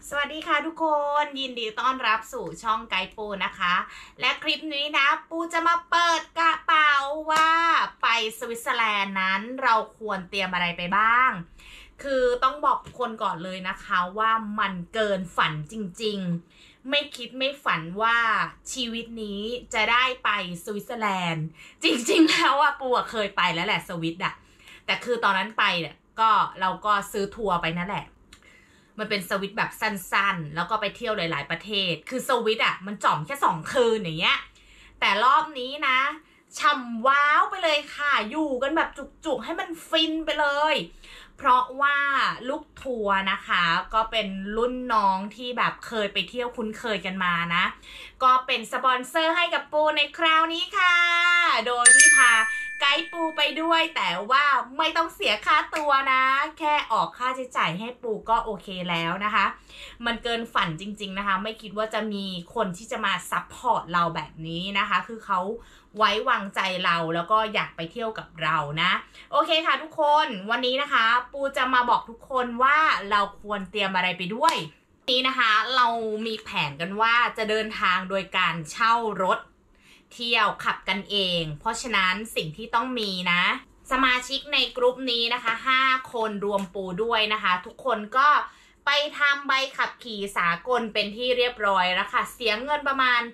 สวัสดีค่ะทุกคนยินดีต้อนรับสู่ช่องไกด์ปูนะคะและคลิปนี้นะปูจะมาเปิดกระเป๋าว่าไปสวิตเซอร์แลนด์นั้นเราควรเตรียมอะไรไปบ้างคือต้องบอกทุกคนก่อนเลยนะคะว่ามันเกินฝันจริงๆไม่คิดไม่ฝันว่าชีวิตนี้จะได้ไปสวิตเซอร์แลนด์จริงๆแล้วอะปูเคยไปแล้วแหละสวิตอะแต่คือตอนนั้นไปเนี่ยก็เราก็ซื้อทัวร์ไปนั่นแหละมันเป็นสวิตแบบสั้นๆแล้วก็ไปเที่ยวหลายๆประเทศคือสวิตอ่ะมันจ่อมแค่2 คืนอย่างเงี้ยแต่รอบนี้นะช่ำว้าวไปเลยค่ะอยู่กันแบบจุกๆให้มันฟินไปเลยเพราะว่าลูกทัวร์นะคะก็เป็นรุ่นน้องที่แบบเคยไปเที่ยวคุ้นเคยกันมานะก็เป็นสปอนเซอร์ให้กับปูในคราวนี้ค่ะโดยที่พาไกด์ปูไปด้วยแต่ว่าไม่ต้องเสียค่าตัวนะแค่ออกค่าใช้จ่ายให้ปูก็โอเคแล้วนะคะมันเกินฝันจริงๆนะคะไม่คิดว่าจะมีคนที่จะมาซัพพอร์ตเราแบบนี้นะคะคือเขาไว้วางใจเราแล้วก็อยากไปเที่ยวกับเรานะโอเคค่ะทุกคนวันนี้นะคะปูจะมาบอกทุกคนว่าเราควรเตรียมอะไรไปด้วยนี้นะคะเรามีแผนกันว่าจะเดินทางโดยการเช่ารถเที่ยวขับกันเองเพราะฉะนั้นสิ่งที่ต้องมีนะสมาชิกในกลุ่มนี้นะคะ5 คนรวมปูด้วยนะคะทุกคนก็ไปทำใบขับขี่สากลเป็นที่เรียบร้อยแล้วค่ะเสียเงินประมาณ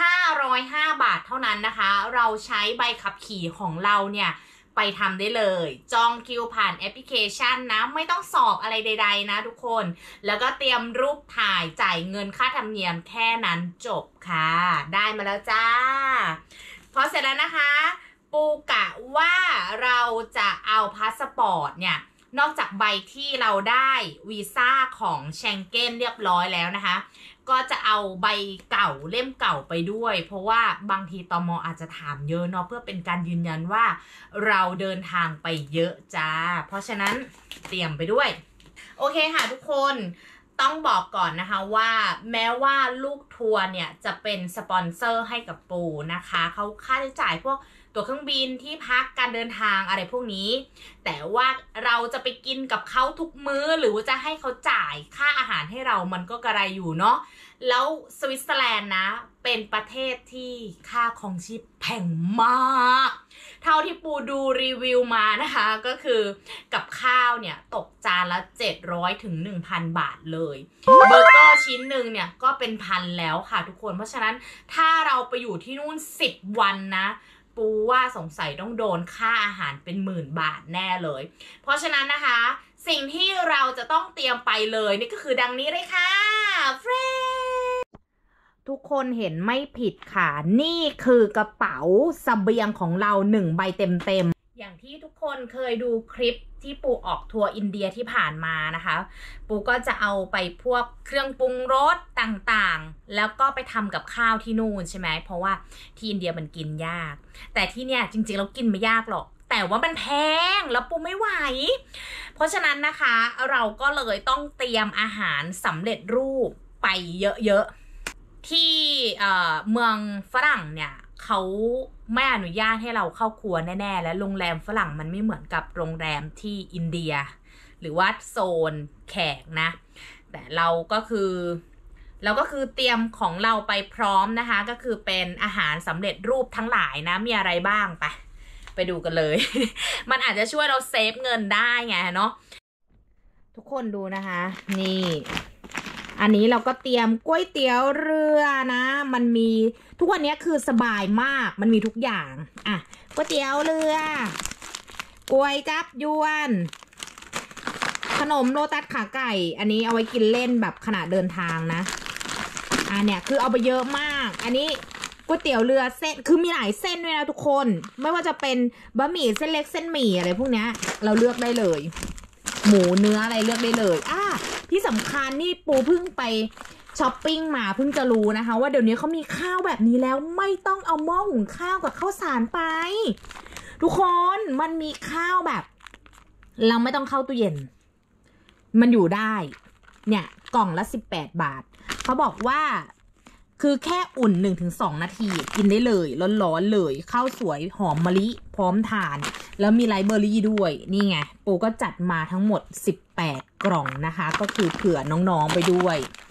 505 บาทเท่านั้นนะคะเราใช้ใบขับขี่ของเราเนี่ยไปทำได้เลยจองคิวผ่านแอปพลิเคชันนะไม่ต้องสอบอะไรใดๆนะทุกคนแล้วก็เตรียมรูปถ่ายจ่ายเงินค่าธรรมเนียมแค่นั้นจบค่ะได้มาแล้วจ้าพอเสร็จแล้วนะคะปูกะว่าเราจะเอาพาสปอร์ตเนี่ยนอกจากใบที่เราได้วีซ่าของเชงเก้นเรียบร้อยแล้วนะคะก็จะเอาใบเก่าเล่มเก่าไปด้วยเพราะว่าบางทีตม.อาจจะถามเยอะเนาะเพื่อเป็นการยืนยันว่าเราเดินทางไปเยอะจ้าเพราะฉะนั้นเตรียมไปด้วยโอเคค่ะทุกคนต้องบอกก่อนนะคะว่าแม้ว่าลูกทัวร์เนี่ยจะเป็นสปอนเซอร์ให้กับปูนะคะเขาค่าใช้จ่ายพวกตั๋วเครื่องบินที่พักการเดินทางอะไรพวกนี้แต่ว่าเราจะไปกินกับเขาทุกมื้อหรือว่าจะให้เขาจ่ายค่าอาหารให้เรามันก็กระไรอยู่เนาะแล้วสวิตเซอร์แลนด์นะเป็นประเทศที่ค่าครองชีพแพงมากเท่าที่ปูดูรีวิวมานะคะก็คือกับข้าวเนี่ยตกจานละ700 ถึง 1,000 บาทเลยเบอร์เกอร์ชิ้นหนึ่งเนี่ยก็เป็นพันแล้วค่ะทุกคนเพราะฉะนั้นถ้าเราไปอยู่ที่นู่น10 วันนะปูว่าสงสัยต้องโดนค่าอาหารเป็น10,000 บาทแน่เลยเพราะฉะนั้นนะคะสิ่งที่เราจะต้องเตรียมไปเลยนี่ก็คือดังนี้เลยค่ะเฟรทุกคนเห็นไม่ผิดค่ะนี่คือกระเป๋าเสบียงของเรา1 ใบเต็มๆอย่างที่ทุกคนเคยดูคลิปที่ปูออกทัวร์อินเดียที่ผ่านมานะคะปูก็จะเอาไปพวกเครื่องปรุงรสต่างๆแล้วก็ไปทำกับข้าวที่นู่นใช่ไหมเพราะว่าที่อินเดียมันกินยากแต่ที่เนี่ยจริงๆเรากินไม่ยากหรอกแต่ว่ามันแพงแล้วปูไม่ไหวเพราะฉะนั้นนะคะเราก็เลยต้องเตรียมอาหารสำเร็จรูปไปเยอะๆที่เมืองฝรั่งเนี่ยเขาไม่อนุญาตให้เราเข้าครัวแน่ๆและโรงแรมฝรั่งมันไม่เหมือนกับโรงแรมที่อินเดียหรือว่าโซนแขกนะแต่เราก็คือเตรียมของเราไปพร้อมนะคะก็คือเป็นอาหารสำเร็จรูปทั้งหลายนะมีอะไรบ้างไปดูกันเลย มันอาจจะช่วยเราเซฟเงินได้ไงเนาะทุกคนดูนะคะนี่อันนี้เราก็เตรียมก๋วยเตี๋ยวเรือนะมันมีทุกวันนี้คือสบายมากมันมีทุกอย่างอ่ะก๋วยเตี๋ยวเรือก๋วยจั๊บยวนขนมโลตัสขาไก่อันนี้เอาไว้กินเล่นแบบขณะเดินทางนะเนี่ยคือเอาไปเยอะมากอันนี้ก๋วยเตี๋ยวเรือเส้นคือมีหลายเส้นด้วยนะทุกคนไม่ว่าจะเป็นบะหมี่เส้นเล็กเส้นหมี่อะไรพวกนี้เราเลือกได้เลยหมูเนื้ออะไรเลือกได้เลยที่สำคัญนี่ปูเพิ่งไปช้อปปิ้งมาเพิ่งจะรู้นะคะว่าเดี๋ยวนี้เขามีข้าวแบบนี้แล้วไม่ต้องเอาหม้อหุงข้าวกับข้าวสารไปทุกคนมันมีข้าวแบบเราไม่ต้องเข้าตู้เย็นมันอยู่ได้เนี่ยกล่องละ18 บาทเขาบอกว่าคือแค่อุ่น 1-2 นาทีกินได้เลยร้อนๆเลยข้าวสวยหอมมะลิพร้อมทานแล้วมีไรซ์เบอร์รี่ด้วยนี่ไงปูก็จัดมาทั้งหมด18 กล่องนะคะก็คือเผื่อน้องๆไปด้วย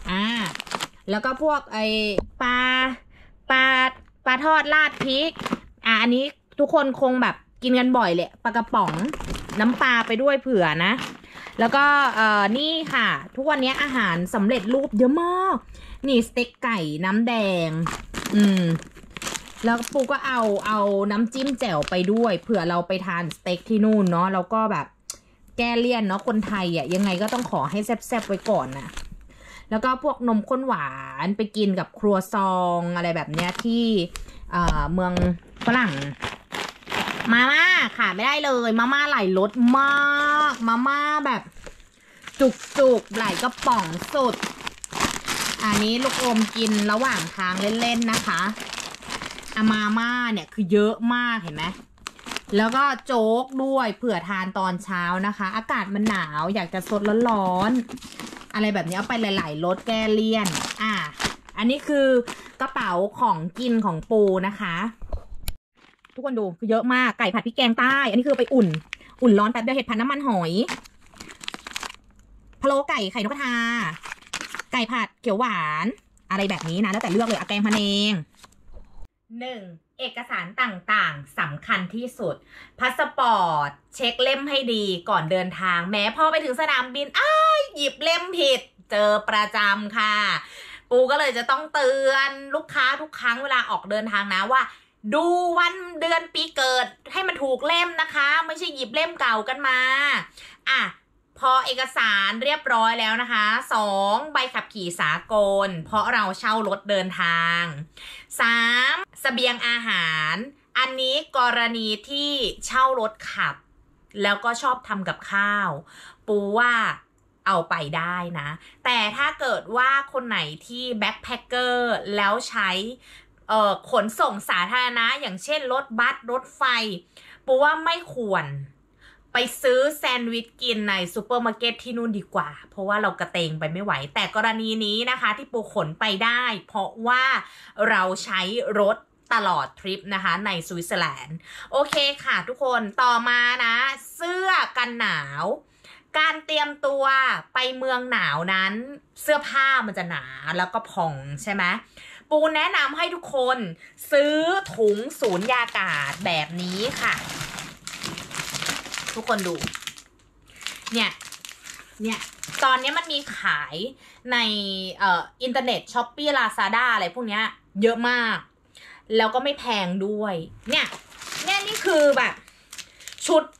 แล้วก็พวกไอปลาปลาทอดราดพริกอันนี้ทุกคนคงแบบกินกันบ่อยเลยปลากระป๋องน้ำปลาไปด้วยเผื่อนะแล้วก็นี่ค่ะทุกวันนี้อาหารสำเร็จรูปเยอะมากนี่สเต็กไก่น้ำแดงแล้วปูก็เอาน้ำจิ้มแจ่วไปด้วยเผื่อเราไปทานสเต็กที่นู่นเนาะแล้วก็แบบแก้เลี่ยนเนาะคนไทยยังไงก็ต้องขอให้แซ่บๆไว้ก่อนนะแล้วก็พวกนมข้นหวานไปกินกับครัวซองอะไรแบบเนี้ยที่เมืองฝรั่งมาม่าค่ะไม่ได้เลยมาม่าหลายรสมากมาม่าแบบจุกหลายกระป๋องสุดอันนี้ลูกอมกินระหว่างทางเล่นๆนะคะมาม่าเนี่ยคือเยอะมากเห็นไหมแล้วก็โจ๊กด้วยเผื่อทานตอนเช้านะคะอากาศมันหนาวอยากจะสดร้อนๆอะไรแบบนี้เอาไปหลายๆรสแก้เลี่ยนอันนี้คือกระเป๋าของกินของปูนะคะทุกคนดูคือเยอะมากไก่ผัดพริกแกงใต้อันนี้คือไปอุ่นร้อนแป๊บเดียวเห็ดผัดน้ำมันหอยพะโล้ไก่ไข่นกกระทาไก่ผัดเขียวหวานอะไรแบบนี้นะแล้วแต่เลือกเลยแกงพะเนง1. เอกสารต่างๆสำคัญที่สุดพาสปอร์ตเช็คเล่มให้ดีก่อนเดินทางแม้พอไปถึงสนามบินหยิบเล่มผิดเจอประจำค่ะปูก็เลยจะต้องเตือนลูกค้าทุกครั้งเวลาออกเดินทางนะว่าดูวันเดือนปีเกิดให้มันถูกเล่มนะคะไม่ใช่หยิบเล่มเก่ากันมาพอเอกสารเรียบร้อยแล้วนะคะ2. ใบขับขี่สากลเพราะเราเช่ารถเดินทาง 3. เสบียงอาหารอันนี้กรณีที่เช่ารถขับแล้วก็ชอบทำกับข้าวปูว่าเอาไปได้นะแต่ถ้าเกิดว่าคนไหนที่แบ็คแพคเกอร์แล้วใช้ขนส่งสาธารณะอย่างเช่นรถบัสรถไฟปูว่าไม่ควรไปซื้อแซนด์วิชกินในซูเปอร์มาร์เก็ตที่นู่นดีกว่าเพราะว่าเรากระเตงไปไม่ไหวแต่กรณีนี้นะคะที่ปูขนไปได้เพราะว่าเราใช้รถตลอดทริปนะคะในสวิตเซอร์แลนด์โอเคค่ะทุกคนต่อมานะเสื้อกันหนาวการเตรียมตัวไปเมืองหนาวนั้นเสื้อผ้ามันจะหนาแล้วก็พองใช่ไหมปูแนะนำให้ทุกคนซื้อถุงสูญญากาศแบบนี้ค่ะทุกคนดูเนี่ยตอนนี้มันมีขายในอินเทอร์เน็ต Shopee Lazada อะไรพวกเนี้ยเยอะมากแล้วก็ไม่แพงด้วยเนี่ยนี่คือแบบชุดไป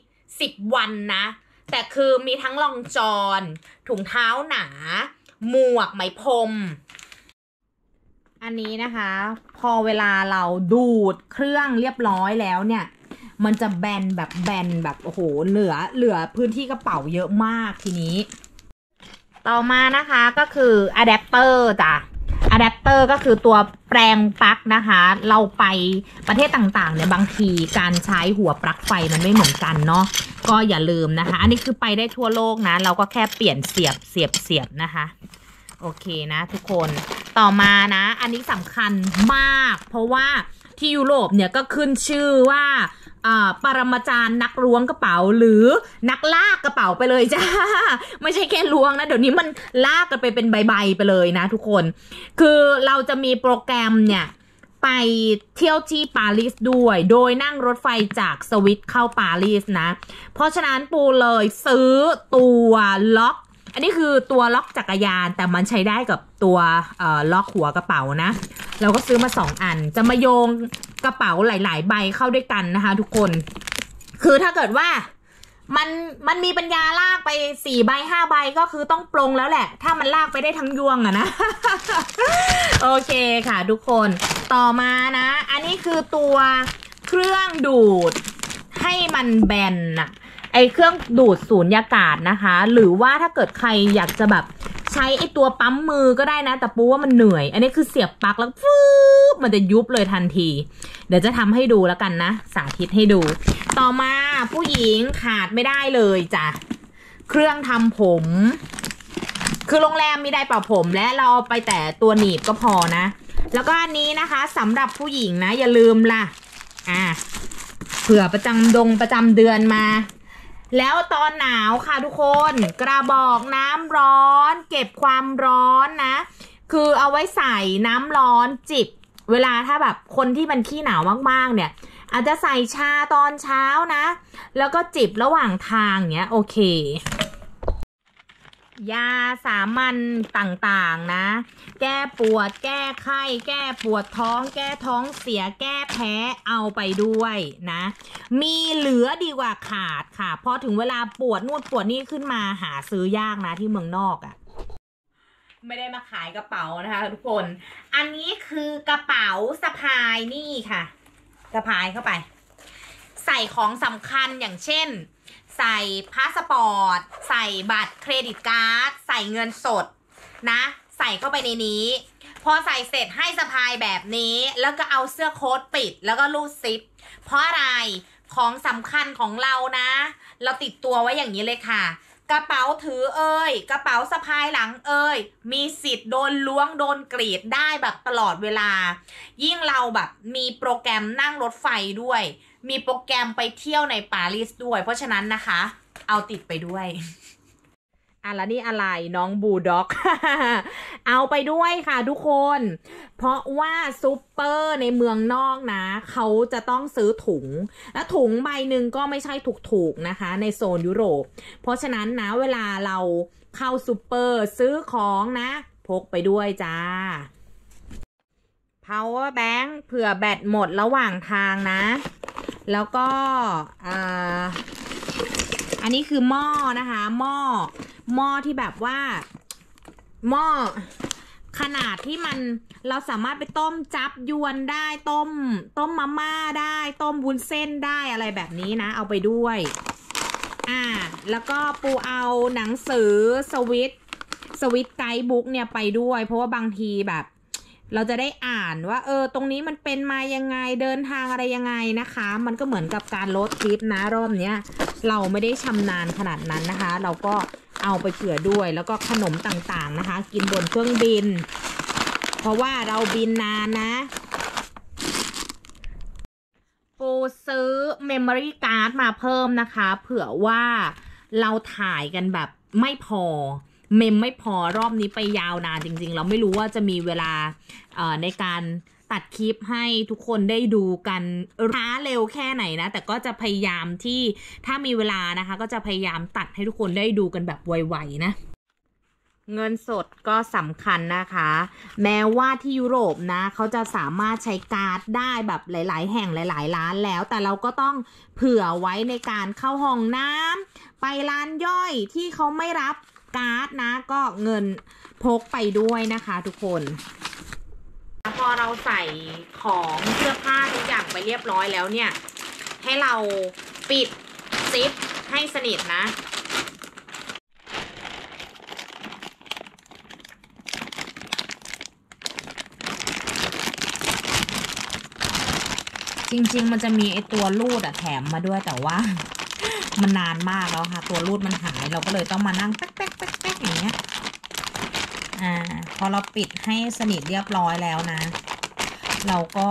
10 วันนะแต่คือมีทั้งรองจอนถุงเท้าหนาหมวกไหมพรมอันนี้นะคะพอเวลาเราดูดเครื่องเรียบร้อยแล้วเนี่ยมันจะแบนแบบโอ้โหเหลือพื้นที่กระเป๋าเยอะมากทีนี้ต่อมานะคะก็คืออะแดปเตอร์จ้ะอะแดปเตอร์ก็คือตัวแปลงปลั๊กนะคะเราไปประเทศต่างๆเนี่ยบางทีการใช้หัวปลั๊กไฟมันไม่เหมือนกันเนาะก็อย่าลืมนะคะอันนี้คือไปได้ทั่วโลกนะเราก็แค่เปลี่ยนเสียบนะคะโอเคนะทุกคนต่อมานะอันนี้สำคัญมากเพราะว่าที่ยุโรปเนี่ยก็ขึ้นชื่อว่าปรมาจารย์นักล้วงกระเป๋าหรือนักลากกระเป๋าไปเลยจ้าไม่ใช่แค่ล้วงนะเดี๋ยวนี้มันลากกันไปเป็นใบๆไปเลยนะทุกคนคือเราจะมีโปรแกรมเนี่ยไปเที่ยวที่ปารีสด้วยโดยนั่งรถไฟจากสวิตเข้าปารีสนะเพราะฉะนั้นปูเลยซื้อตัวล็อกอันนี้คือตัวล็อกจักรยานแต่มันใช้ได้กับตัวล็อกหัวกระเป๋านะเราก็ซื้อมา2 อันจะมาโยงกระเป๋าหลายๆใบเข้าด้วยกันนะคะทุกคนคือถ้าเกิดว่ามันมีปัญญาลากไป4 ใบ 5 ใบก็คือต้องปลงแล้วแหละถ้ามันลากไปได้ทั้งยวงอะนะ โอเคค่ะทุกคนต่อมานะอันนี้คือตัวเครื่องดูดให้มันแบนน่ะไอเครื่องดูดสูญญากาศนะคะหรือว่าถ้าเกิดใครอยากจะแบบใช้ไอตัวปั๊มมือก็ได้นะแต่ปูว่ามันเหนื่อยอันนี้คือเสียบปลั๊กแล้วฟืบมันจะยุบเลยทันทีเดี๋ยวจะทำให้ดูแล้วกันนะสาธิตให้ดูต่อมาผู้หญิงขาดไม่ได้เลยจ้ะเครื่องทำผมคือโรงแรมมีไดร์เป่าผมและเราเอาไปแต่ตัวหนีบก็พอนะแล้วก็อันนี้นะคะสำหรับผู้หญิงนะอย่าลืมล่ะเผื่อประจำเดือนมาแล้วตอนหนาวค่ะทุกคนกระบอกน้ำร้อนเก็บความร้อนนะคือเอาไว้ใส่น้ำร้อนจิบเวลาถ้าแบบคนที่มันขี้หนาวมากๆเนี่ยอาจจะใส่ชาตอนเช้านะแล้วก็จิบระหว่างทางเนี้ยโอเคยาสามัญต่างๆนะแก้ปวดแก้ไข้แก้ปวดท้องแก้ท้องเสียแก้แพ้เอาไปด้วยนะมีเหลือดีกว่าขาดค่ะพอถึงเวลาปวดนู่นปวดนี่ขึ้นมาหาซื้อยากนะที่เมืองนอกอ่ะไม่ได้มาขายกระเป๋านะคะทุกคนอันนี้คือกระเป๋าสะพายนี่ค่ะสะพายเข้าไปใส่ของสำคัญอย่างเช่นใส่พาสปอร์ตใส่บัตรเครดิตการ์ดใส่เงินสดนะใส่เข้าไปในนี้พอใส่เสร็จให้สะพายแบบนี้แล้วก็เอาเสื้อโค้ทปิดแล้วก็รูดซิปเพราะอะไรของสำคัญของเรานะเราติดตัวไว้อย่างนี้เลยค่ะกระเป๋าถือกระเป๋าสะพายหลังมีสิทธิ์โดนล้วงโดนกรีดได้แบบตลอดเวลายิ่งเราแบบมีโปรแกรมนั่งรถไฟด้วยมีโปรแกรมไปเที่ยวในปารีสด้วยเพราะฉะนั้นนะคะเอาติดไปด้วยแล้วนี่อะไรน้องบูลด็อก เอาไปด้วยค่ะทุกคนเพราะว่าซูเปอร์ในเมืองนอกนะเขาจะต้องซื้อถุงและถุงใบหนึ่งก็ไม่ใช่ถูกๆนะคะในโซนยุโรปเพราะฉะนั้นนะเวลาเราเข้าซูเปอร์ซื้อของนะพกไปด้วยจ้า power bank เผื่อแบตหมดระหว่างทางนะแล้วก็อันนี้คือหม้อนะคะหม้อที่แบบว่าหม้อขนาดที่มันเราสามารถไปต้มจับยวนได้ต้มมาม่าได้ต้มวุ้นเส้นได้อะไรแบบนี้นะเอาไปด้วยแล้วก็ปูเอาหนังสือสวิตไกด์บุ๊กเนี่ยไปด้วยเพราะว่าบางทีแบบเราจะได้อ่านว่าตรงนี้มันเป็นมายังไงเดินทางอะไรยังไงนะคะมันก็เหมือนกับการโรดทริปนะรอบเนี้ยเราไม่ได้ชำนาญขนาดนั้นนะคะเราก็เอาไปเผื่อด้วยแล้วก็ขนมต่างๆนะคะกินบนเครื่องบินเพราะว่าเราบินนานนะปูซื้อเมมโมรี่การ์ดมาเพิ่มนะคะเผื่อว่าเราถ่ายกันแบบไม่พอเมมไม่พอรอบนี้ไปยาวนานจริงๆเราไม่รู้ว่าจะมีเวลาในการตัดคลิปให้ทุกคนได้ดูกันช้าเร็วแค่ไหนนะแต่ก็จะพยายามที่ถ้ามีเวลานะคะก็จะพยายามตัดให้ทุกคนได้ดูกันแบบไวๆนะเงินสดก็สำคัญนะคะแม้ว่าที่ยุโรปนะเขาจะสามารถใช้การ์ดได้แบบหลายๆแห่งหลายๆร้านแล้วแต่เราก็ต้องเผื่อไว้ในการเข้าห้องน้ำไปร้านย่อยที่เขาไม่รับการ์ดนะก็เงินพกไปด้วยนะคะทุกคนพอเราใส่ของเสื้อผ้าทุกอย่างไปเรียบร้อยแล้วเนี่ยให้เราปิดซิปให้สนิทนะจริงๆมันจะมีไอตัวรูดแถมมาด้วยแต่ว่ามันนานมากแล้วค่ะตัวรูดมันหายเราก็เลยต้องมานั่งแป๊กอย่างเงี้ยพอเราปิดให้สนิทเรียบร้อยแล้วนะเราก็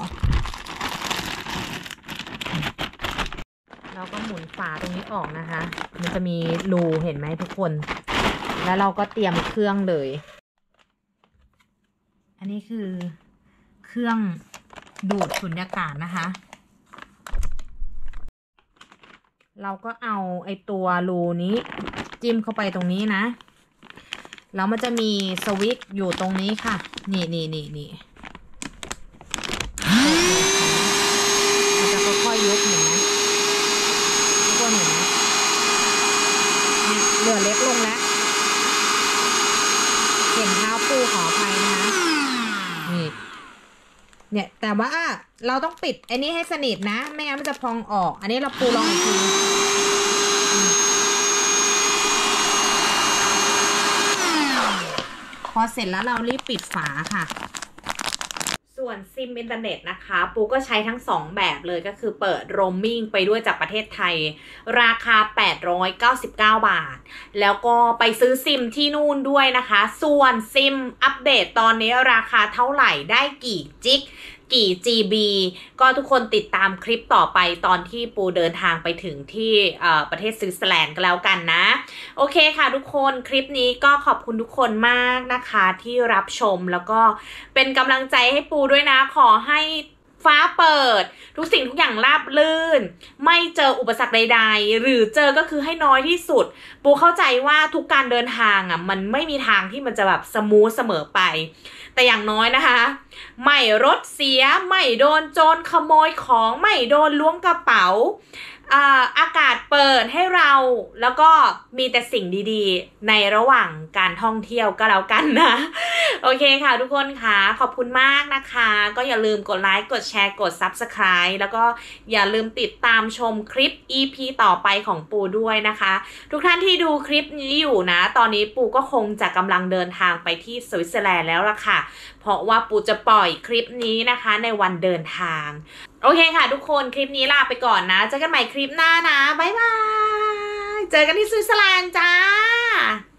หมุนฝาตรงนี้ออกนะคะมันจะมีรูเห็นไหมทุกคนแล้วเราก็เตรียมเครื่องเลยอันนี้คือเครื่องดูดสุญญากาศนะคะเราก็เอาไอตัวรูนี้จิ้มเข้าไปตรงนี้นะแล้วมันจะมีสวิตช์อยู่ตรงนี้ค่ะนี่มันจะค่อยๆยกเห็นไหมทุกคนเห็นไหมเหลือเล็กลงแล้วเก่งเท้าปูขออภัยนะคะนี่เนี่ยแต่ว่าเราต้องปิดไอ้นี้ให้สนิทนะไม่งั้นมันจะพองออกอันนี้เราปูลองอีกทีพอเสร็จแล้วเรารีบปิดฝาค่ะส่วนซิมอินเทอร์เน็ตนะคะปูก็ใช้ทั้ง2แบบเลยก็คือเปิดโรมมิ่งไปด้วยจากประเทศไทยราคา899 บาทแล้วก็ไปซื้อซิมที่นู่นด้วยนะคะส่วนซิมอัปเดตตอนนี้ราคาเท่าไหร่ได้กี่จิกกี่ GB ก็ทุกคนติดตามคลิปต่อไปตอนที่ปูเดินทางไปถึงที่ประเทศสวิตเซอร์แลนด์ก็แล้วกันนะโอเคค่ะทุกคนคลิปนี้ก็ขอบคุณทุกคนมากนะคะที่รับชมแล้วก็เป็นกำลังใจให้ปูด้วยนะขอให้ฟ้าเปิดทุกสิ่งทุกอย่างราบรื่นไม่เจออุปสรรคใดๆหรือเจอก็คือให้น้อยที่สุดปูเข้าใจว่าทุกการเดินทางอ่ะมันไม่มีทางที่มันจะแบบสมูทเสมอไปแต่อย่างน้อยนะคะไม่รถเสียไม่โดนโจรขโมยของไม่โดนล้วงกระเป๋าอากาศเปิดให้เราแล้วก็มีแต่สิ่งดีๆในระหว่างการท่องเที่ยวก็แล้วกันนะโอเคค่ะทุกคนค่ะขอบคุณมากนะคะก็อย่าลืมกดไลค์กดแชร์กด Subscribe แล้วก็อย่าลืมติดตามชมคลิป EP ต่อไปของปูด้วยนะคะทุกท่านที่ดูคลิปนี้อยู่นะตอนนี้ปูก็คงจะกำลังเดินทางไปที่สวิตเซอร์แลนด์แล้วล่ะค่ะเพราะว่าปูจะปล่อยคลิปนี้นะคะในวันเดินทางโอเคค่ะทุกคนคลิปนี้ลาไปก่อนนะเจอกันใหม่คลิปหน้านะบ๊ายบายเจอกันที่สวิตเซอร์แลนด์จ้า